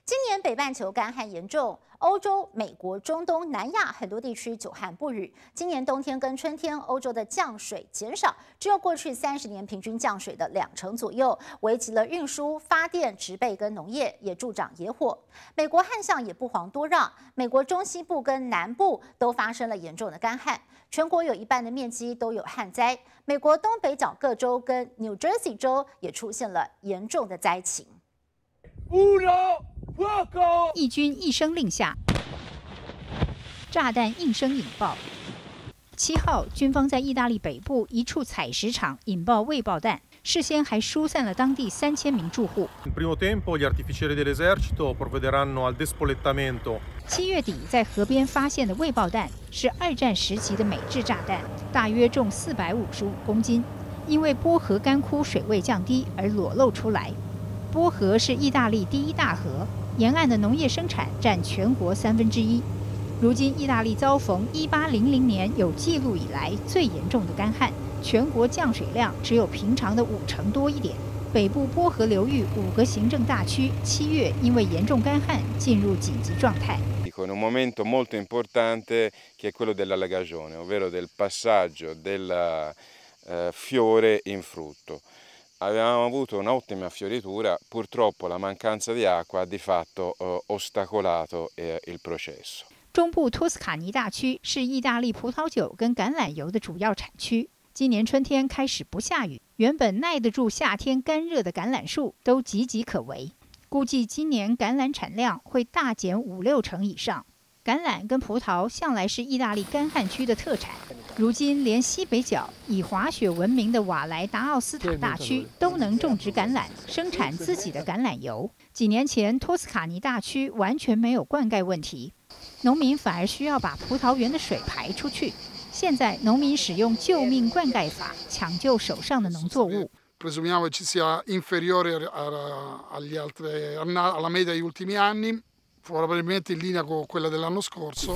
今年北半球干旱严重，欧洲、美国、中东、南亚很多地区久旱不雨。今年冬天跟春天，欧洲的降水减少，只有过去30年平均降水的2成左右，危及了运输、发电、植被跟农业，也助长野火。美国旱象也不遑多让，美国中西部跟南部都发生了严重的干旱，全国有1半的面积都有旱灾。美国东北角各州跟 New Jersey 州也出现了严重的灾情。 义军一声令下，炸弹应声引爆。7号，军方在意大利北部一处采石场引爆未爆弹，事先还疏散了当地3000名住户。7月底在河边发现的未爆弹是2战时期的美制炸弹，大约重455公斤，因为波河干枯水位降低而裸露出来。波河是意大利第1大河，沿岸的农业生产占全国1/3。如今，意大利遭逢1800年有记录以来最严重的干旱，全国降水量只有平常的50%多一点。北部波河流域5个行政大区7月因为严重干旱进入紧急状态。 In un momento molto importante che è quello dell'allagagione, ovvero del passaggio del fiore in frutto.Avevamo avuto un'ottima fioritura, purtroppo la mancanza di acqua ha di fatto ostacolato il processo. 中部托斯卡尼大区是意大利葡萄酒跟橄榄油的主要产区。今年春天开始不下雨，原本耐得住夏天干热的橄榄树都岌岌可危。估计今年橄榄产量会大减5-6成以上。橄榄跟葡萄向来是意大利干旱区的特产，如今连西北角以滑雪闻名的瓦莱达奥斯塔大区都能种植橄榄，生产自己的橄榄油。几年前，托斯卡尼大区完全没有灌溉问题，农民反而需要把葡萄园的水排出去。现在，农民使用救命灌溉法抢救手上的农作物。 Presumiamo che ci sia inferiore alla media degli ultimi anni.Probabilmente in linea con quella dell'anno scorso.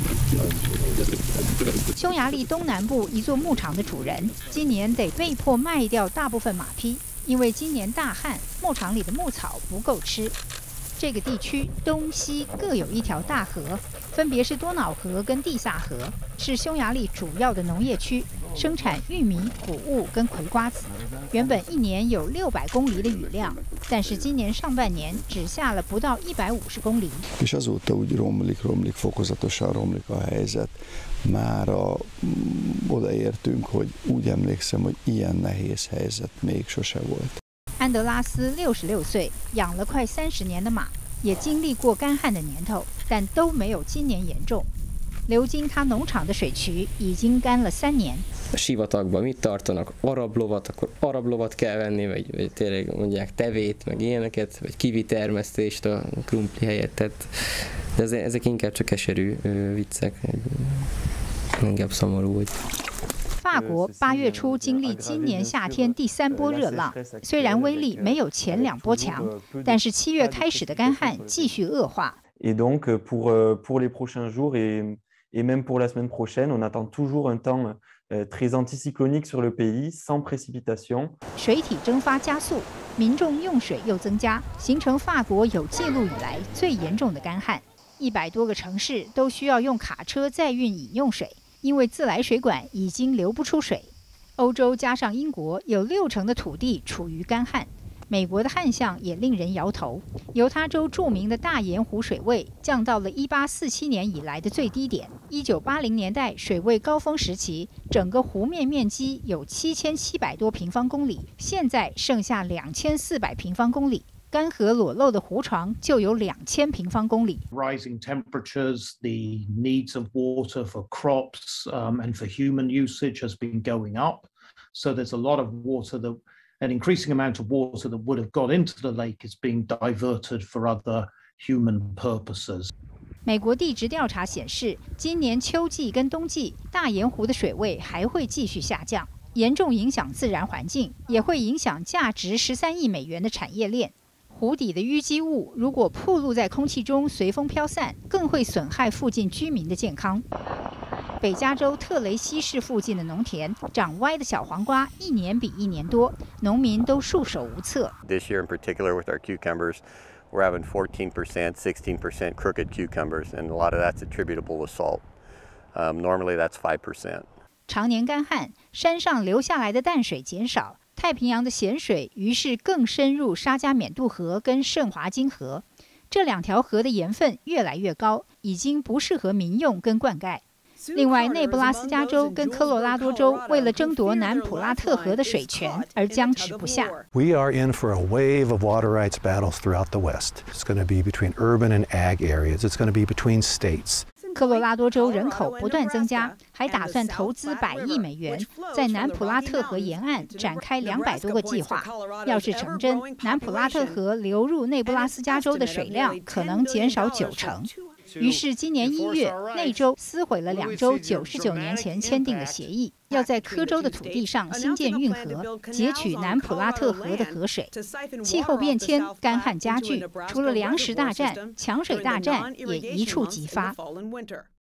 匈牙利东南部一座牧场的主人今年得被迫卖掉大部分马匹，因为今年大旱，牧场里的牧草不够吃。这个地区东西各有一条大河，分别是多瑙河跟蒂萨河，是匈牙利主要的农业区，生产玉米、谷物跟葵瓜子。原本1年有600公里的雨量，但是今年上半年只下了不到150公里。 És azóta úgy romlik fokozatosan romlik a helyzet. Mára odaértünk, hogy úgy emlékszem, hogy ilyen nehéz helyzet még sose volt. 安德拉斯66岁，养了快30年的马，也经历过干旱的年头，但都没有今年严重。流经他农场的水渠已经干了3年。 Sivatagban mit tartanak? Arab lovat, akkor arab lovat kell venni, vagy tényleg mondják tevét, meg ilyeneket, vagy kivi termesztést a krumpli helyett. Tehát ezek inkább csak keserű viccek, inkább szomorú, hogy. 法国8月初经历今年夏天第3波热浪，虽然威力没有前2波强，但是7月开始的干旱继续恶化。 Et donc pour les prochains jours et même pour la semaine prochaine, on attend toujours un temps très anticyclonique sur le pays, sans précipitation. 水体蒸发加速，民众用水又增加，形成法国有记录以来最严重的干旱。100多个城市都需要用卡车载运饮用水。因为自来水管已经流不出水，欧洲加上英国有6成的土地处于干旱，美国的旱象也令人摇头。犹他州著名的大盐湖水位降到了1847年以来的最低点。1980年代水位高峰时期，整个湖面面积有7700多平方公里，现在剩下2400平方公里。干涸裸露的湖床就有2000平方公里。 Rising temperatures, the needs of water for crops and for human usage has been going up. So there's a lot of water an increasing amount of water that would have got into the lake is being diverted for other human purposes. 美国地质调查显示，今年秋季跟冬季大盐湖的水位还会继续下降，严重影响自然环境，也会影响价值13亿美元的产业链。湖底的淤积物如果暴露在空气中随风飘散，更会损害附近居民的健康。北加州特雷西市附近的农田长歪的小黄瓜1年比1年多，农民都束手无策。 This year in particular with our cucumbers, we're having 14%, 16% crooked cucumbers, and a lot of that's attributable to salt. Normally that's 5%. 常年干旱，山上流下来的淡水减少，太平洋的咸水于是更深入沙加缅度河跟圣华金河，这两条河的盐分越来越高，已经不适合民用跟灌溉。另外，内布拉斯加州跟科罗拉多州为了争夺南普拉特河的水权而僵持不下。 We are in for a wave of water rights battles throughout the West. It's going to be between urban and ag areas. It's going to be between states. 科罗拉多州人口不断增加，还打算投资100亿美元，在南普拉特河沿岸展开200多个计划。要是成真，南普拉特河流入内布拉斯加州的水量可能减少90%。于是今年1月，内州撕毁了2州99年前签订的协议，要在科州的土地上新建运河，截取南普拉特河的河水。气候变迁、干旱加剧，除了粮食大战，抢水大战也一触即发。